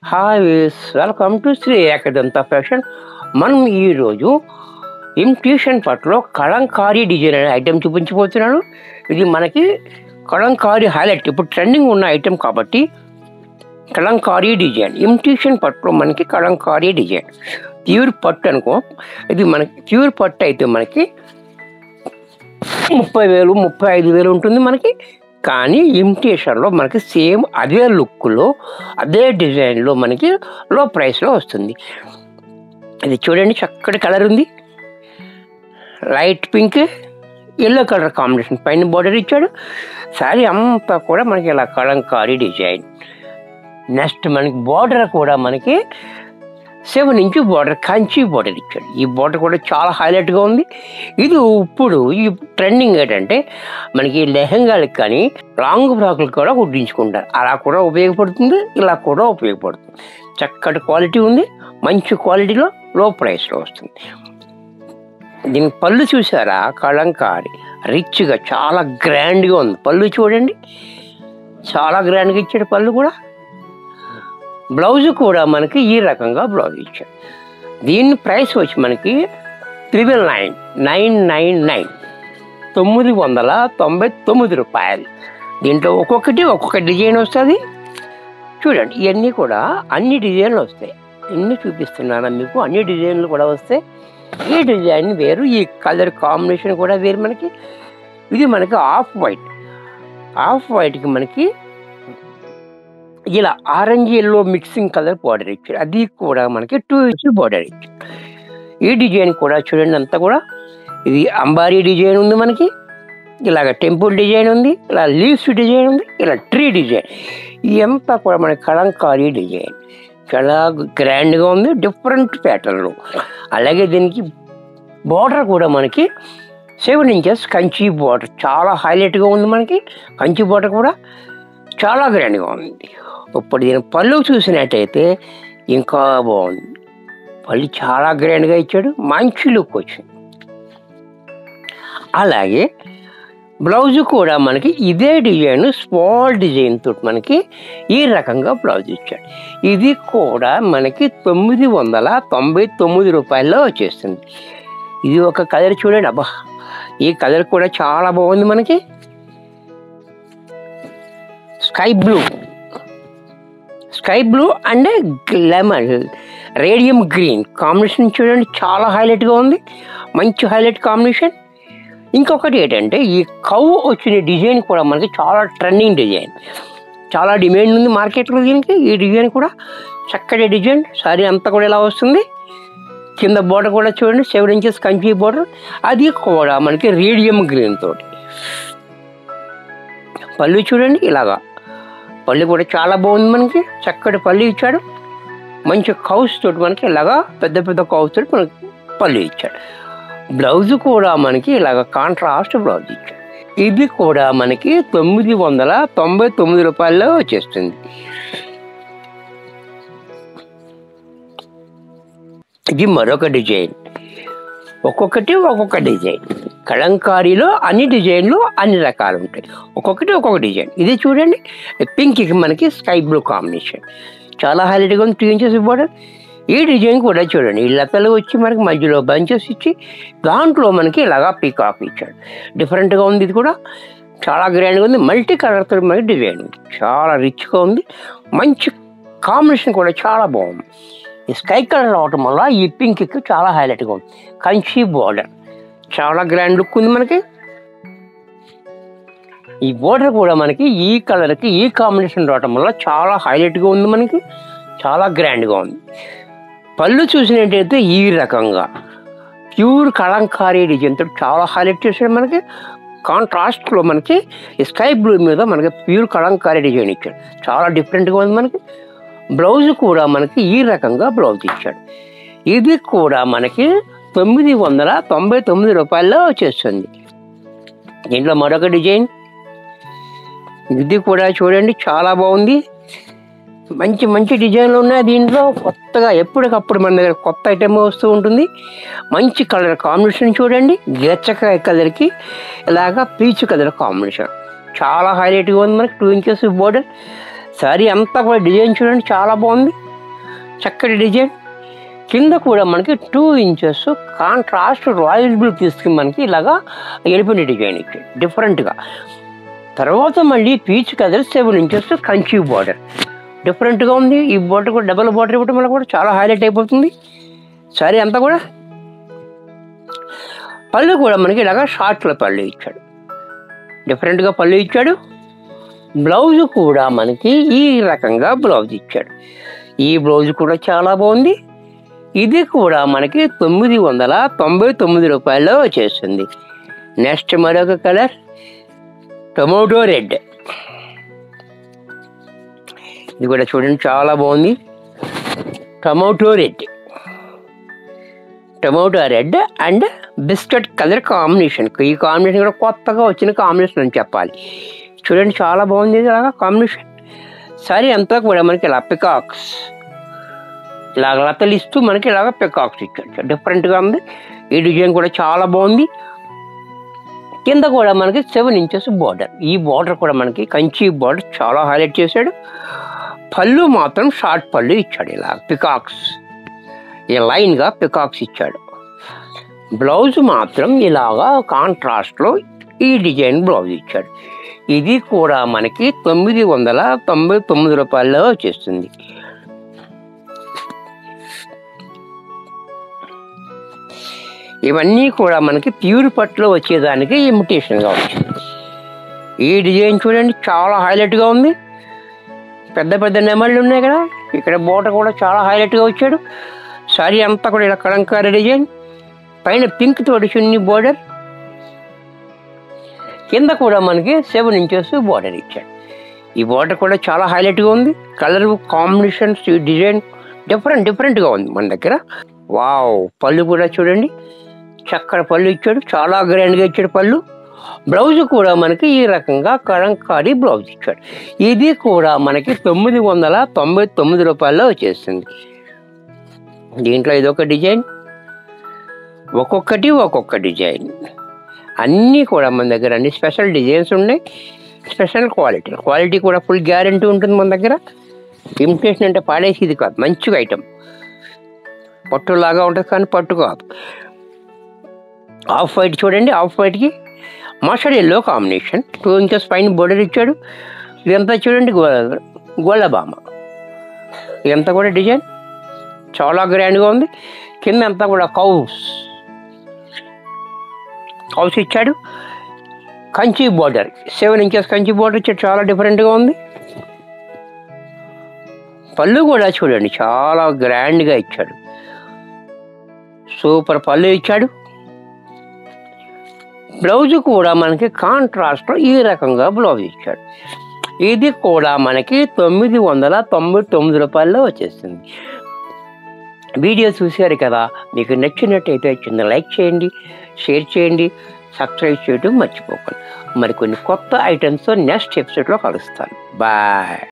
Hi welcome to Shri Ekadanta fashion. మనం ఈరోజు imitation పట్టులో కలంకారీ డిజైన్ అనే ఐటెం చూపించబోతున్నాను. ఇది మనకి కలంకారీ హైలైట్, ఇప్పుడు ట్రెండింగ్ ఉన్న ఐటెం కాబట్టి కలంకారీ డిజైన్. ఇమిటేషన్ పట్టులో మనకి కలంకారీ డిజైన్ ప్యూర్ పట్టు అనుకో. ఇది మనకి ప్యూర్ పట్టు అయితే మనకి 30,000 35,000 ఉంటుంది మనకి. కానీ ఇమిటేషన్లో మనకి సేమ్ అదే లుక్లో అదే డిజైన్లో మనకి లో ప్రైస్లో వస్తుంది. ఇది చూడండి, చక్కటి కలర్ ఉంది, light pink yellow colour combination, పైన బార్డర్ ఇచ్చాడు. శారీ అంతా కూడా మనకి ఇలా కలంకారీ డిజైన్. నెక్స్ట్ మనకి బార్డర్ కూడా మనకి 7 ఇంచ్ బార్డర్, కంచి బార్డర్ ఇచ్చాడు. ఈ బార్డర్ కూడా చాలా హైలైట్గా ఉంది. ఇది ఇప్పుడు ఈ ట్రెండింగ్ ఏంటంటే మనకి లెహంగాలకు కానీ లాంగ్ ఫ్రాకులకు కూడా కుట్టించుకుంటారు. అలా కూడా ఉపయోగపడుతుంది, ఇలా కూడా ఉపయోగపడుతుంది. చక్కటి క్వాలిటీ ఉంది, మంచి క్వాలిటీలో లో ప్రైస్లో వస్తుంది. దీని పళ్ళు చూసారా, కలంకారీ రిచ్గా చాలా గ్రాండ్గా ఉంది. పళ్ళు చూడండి, చాలా గ్రాండ్గా ఇచ్చాడు పళ్ళు కూడా. బ్లౌజ్ కూడా మనకి ఈ రకంగా బ్లౌజ్ ఇచ్చాడు. దీని ప్రైస్ వచ్చి మనకి 999 999 రూపాయలు. దీంట్లో ఒక్కొక్క డిజైన్ వస్తుంది. చూడండి, ఇవన్నీ కూడా అన్ని డిజైన్లు వస్తాయి. ఎన్ని చూపిస్తున్నాను మీకు, అన్ని డిజైన్లు కూడా వస్తాయి. ఈ డిజైన్ వేరు, ఈ కలర్ కాంబినేషన్ కూడా వేరు మనకి. ఇది మనకి ఆఫ్ వైట్కి మనకి ఇలా orange yellow mixing colour border ఇచ్చారు. అది కూడా మనకి 2 ఇంచ్ బార్డర్ ఇచ్చారు. ఈ డిజైన్ కూడా చూడండి, అంతా కూడా ఇది అంబారీ డిజైన్ ఉంది మనకి, ఇలాగ టెంపుల్ డిజైన్ ఉంది, ఇలా లీవ్స్ డిజైన్ ఉంది, ఇలా ట్రీ డిజైన్. ఇదంతా కూడా మనకి కలంకారీ డిజైన్. చాలా గ్రాండ్గా ఉంది, డిఫరెంట్ ప్యాటర్న్లో. అలాగే దీనికి బార్డర్ కూడా మనకి 7 ఇంచెస్ కంచి బార్డర్, చాలా హైలైట్గా ఉంది మనకి. కంచి బార్డర్ కూడా చాలా గ్రాండ్గా ఉంది. ఇప్పుడు దీని పళ్ళు చూసినట్టయితే ఇంకా బాగుంది. పళ్ళు చాలా గ్రాండ్గా ఇచ్చాడు, మంచి లుక్ వచ్చింది. అలాగే బ్లౌజ్ కూడా మనకి ఇదే డిజైన్, స్మాల్ డిజైన్ తోటి మనకి ఈ రకంగా బ్లౌజ్ ఇచ్చాడు. ఇది కూడా మనకి 999 రూపాయల్లో వచ్చేస్తుంది. ఇది ఒక కలర్ చూడండి, అబ్బా ఈ కలర్ కూడా చాలా బాగుంది మనకి. Sky blue and lemon radium green combination చూడండి, చాలా హైలైట్గా ఉంది, మంచి హైలైట్ కాంబినేషన్. ఇంకొకటి ఏంటంటే ఈ కవ్ వచ్చిన డిజైన్ కూడా మనకి చాలా ట్రెండింగ్ డిజైన్, చాలా డిమాండ్ ఉంది మార్కెట్లో దీనికి. ఈ డిజైన్ కూడా చక్కటి డిజైన్. సారీ అంతా కూడా ఇలా వస్తుంది. కింద బోర్డర్ కూడా చూడండి, 7 ఇంచెస్ కంచి బోర్డర్, అది కూడా మనకి రేడియం గ్రీన్ తోటి. పళ్ళు చూడండి, ఇలాగా పళ్ళు కూడా చాలా బాగుంది మనకి, చక్కటి పళ్ళు ఇచ్చాడు. మంచి కౌస్ తోటి మనకి ఇలాగా పెద్ద కౌస్ తోటి మనకి పళ్ళు ఇచ్చాడు. బ్లౌజ్ కూడా మనకి ఇలాగ కాంట్రాస్ట్ బ్లౌజ్ ఇచ్చాడు. ఇది కూడా మనకి 999 రూపాయల్లో వచ్చేస్తుంది. ఇది మరొక డిజైన్, ఒక్కొక్క డిజైన్. కలంకారీలో అన్ని డిజైన్లు అన్ని రకాలు ఉంటాయి, ఒక్కొక్క డిజైన్. ఇది చూడండి, పింక్కి మనకి స్కై బ్లూ కాంబినేషన్, చాలా హైలైట్గా ఉంది, 2 ఇంచెస్ బోర్డర్. ఈ డిజైన్ కూడా చూడండి, ఈ లతలు వచ్చి మనకి మధ్యలో బంచెస్ ఇచ్చి దాంట్లో మనకి ఇలాగా పీకాక్ ఇచ్చాడు. డిఫరెంట్గా ఉంది, ఇది కూడా చాలా గ్రాండ్గా ఉంది. మల్టీ కలర్తో మనకి డిజైన్ ఉంది, చాలా రిచ్గా ఉంది, మంచి కాంబినేషన్ కూడా చాలా బాగుంది. ఈ స్కై కలర్ రావటం వల్ల ఈ పింక్కి చాలా హైలైట్గా ఉంది. కంచి బోర్డర్ చాలా గ్రాండ్ లుక్ ఉంది మనకి. ఈ బోర్డర్ కూడా మనకి ఈ కలర్కి ఈ కాంబినేషన్ రావటం వల్ల చాలా హైలైట్గా ఉంది మనకి, చాలా గ్రాండ్గా ఉంది. పళ్ళు చూసినట్టయితే ఈ రకంగా ప్యూర్ కలంకారీ డిజైన్తో చాలా హైలైట్ చేశాడు మనకి. కాంట్రాస్ట్లో మనకి ఈ స్కై బ్లూ మీద మనకి ప్యూర్ కలంకారీ డిజైన్ ఇచ్చాడు, చాలా డిఫరెంట్గా ఉంది మనకి. బ్లౌజ్ కూడా మనకి ఈ రకంగా బ్లౌజ్ ఇచ్చాడు. ఇది కూడా మనకి 999 రూపాయల్లో వచ్చేస్తుంది. దీంట్లో మరొక డిజైన్, ఇది కూడా చూడండి చాలా బాగుంది, మంచి డిజైన్లు ఉన్నాయి దీంట్లో. కొత్తగా ఎప్పటికప్పుడు మన దగ్గర కొత్త ఐటమ్ వస్తూ ఉంటుంది. మంచి కలర్ కాంబినేషన్ చూడండి, గెచ్చకాయ కలర్కి ఇలాగా పీచు కలర్ కాంబినేషన్, చాలా హైలైట్గా ఉంది మనకి. 2 ఇంచెస్ బోర్డర్. సారీ అంతా కూడా డిజైన్ చూడండి చాలా బాగుంది, చక్కటి డిజైన్. కింద కూడా మనకి 2 ఇంచెస్ కాంట్రాస్ట్ రాయల్ బ్లూ తీసుకుని మనకి ఇలాగా ఎలిపిన డిజైన్ ఇచ్చాడు డిఫరెంట్గా. తర్వాత మళ్ళీ peach colour 7 inches Kanchi border డిఫరెంట్గా ఉంది. ఈ బార్డర్ కూడా డబల్ బార్డర్ ఇవ్వడం వల్ల కూడా చాలా హైలైట్ అయిపోతుంది సారీ అంతా కూడా. పళ్ళు కూడా మనకి ఇలాగా షార్ట్లో పళ్ళు ఇచ్చాడు, డిఫరెంట్గా పళ్ళు ఇచ్చాడు. బ్లౌజ్ కూడా మనకి ఈ రకంగా బ్లౌజ్ ఇచ్చాడు. ఈ బ్లౌజ్ కూడా చాలా బాగుంది. ఇది కూడా మనకి 999 రూపాయల్లో వచ్చేస్తుంది. నెక్స్ట్ మరొక కలర్ టొమాటో రెడ్. ఇది కూడా చూడండి చాలా బాగుంది. Tomato red and biscuit colour combination. ఈ కాంబినేషన్ కూడా కొత్తగా వచ్చిన కాంబినేషన్ అని చెప్పాలి. చూడండి చాలా బాగుంది ఇలాగా కాంబినేషన్. సారీ అంతా కూడా మనకి ఇలా పికాక్స్ ఇలాగ లతలు ఇస్తూ మనకి ఇలాగ పికాక్స్ ఇచ్చాడు, డిఫరెంట్గా ఉంది. ఈ డిజైన్ కూడా చాలా బాగుంది. కింద కూడా మనకి 7 ఇంచెస్ బార్డర్. ఈ బార్డర్ కూడా మనకి కంచి బార్డర్ చాలా హైలైట్ చేశాడు. పళ్ళు మాత్రం షార్ట్ పళ్ళు ఇచ్చాడు, ఇలా పికాక్స్ ఈ లైన్గా పికాక్స్ ఇచ్చాడు. బ్లౌజ్ మాత్రం ఇలాగా కాంట్రాస్ట్లో ఈ డిజైన్ బ్లౌజ్ ఇచ్చాడు. ఇది కూడా మనకి 999 రూపాయల్లో వచ్చేస్తుంది. ఇవన్నీ కూడా మనకి ప్యూర్ పట్టులో వచ్చేదానికి ఇమిటేషన్గా వచ్చింది. ఈ డిజైన్ చూడండి చాలా హైలైట్గా ఉంది. పెద్ద పెద్ద నెమళ్ళు ఉన్నాయి కదా, ఇక్కడ బోర్డర్ కూడా చాలా హైలైట్గా వచ్చాడు. సారీ అంతా కూడా ఇలా కలంకారీ డిజైన్, పైన పింక్ తోటి చున్నీ బోర్డర్, కింద కూడా మనకి 7 ఇంచెస్ బోర్డర్ ఇచ్చాడు. ఈ బోర్డర్ కూడా చాలా హైలైట్గా ఉంది. కలర్ కాంబినేషన్స్ ఈ డిజైన్ డిఫరెంట్గా ఉంది మన దగ్గర. వావ్, పళ్ళు కూడా చూడండి చక్కటి పళ్ళు ఇచ్చాడు, చాలా గ్రాండ్గా ఇచ్చాడు పళ్ళు. బ్లౌజ్ కూడా మనకి ఈ రకంగా కలంకారీ బ్లౌజ్ ఇచ్చాడు. ఇది కూడా మనకి 999 రూపాయల్లో వచ్చేస్తుంది. దీంట్లో ఇదొక డిజైన్, ఒక్కొక్క డిజైన్. అన్నీ కూడా మన దగ్గర అన్ని స్పెషల్ డిజైన్స్ ఉన్నాయి, స్పెషల్ క్వాలిటీ కూడా ఫుల్ గ్యారంటీ ఉంటుంది మన దగ్గర. ఇమిటేషన్ అంటే పాడేసేది కాదు, మంచిగా ఐటమ్. పట్టులాగా ఉంటుంది కానీ పట్టు కాదు. ఆఫ్ వైట్ చూడండి, ఆఫ్ వైట్కి మస్టర్డ్ ఎల్లో కాంబినేషన్, 2 ఇంచెస్ పైన బోర్డర్ ఇచ్చాడు. ఇదంతా చూడండి గోళ్ళబామ. ఇదంతా కూడా డిజైన్ చాలా గ్రాండ్గా ఉంది. కింద అంతా కూడా కౌస్ ఇచ్చాడు. Kanchi border 7 inches Kanchi border ఇచ్చాడు, చాలా డిఫరెంట్గా ఉంది. పళ్ళు కూడా చూడండి చాలా గ్రాండ్గా ఇచ్చాడు, సూపర్ పళ్ళు ఇచ్చాడు. బ్లౌజ్ కూడా మనకి కాంట్రాస్ట్ ఈ రకంగా బ్లౌజ్ ఇచ్చాడు. ఇది కూడా మనకి 999 రూపాయల్లో వచ్చేస్తుంది. వీడియో చూశారు కదా, మీకు నచ్చినట్టయితే చిన్న లైక్ చేయండి, షేర్ చేయండి, సబ్స్క్రైబ్ చేయడం మర్చిపోకండి. మరికొన్ని కొత్త ఐటమ్స్తో నెక్స్ట్ ఎపిసోడ్లో కలుస్తాను. బాయ్.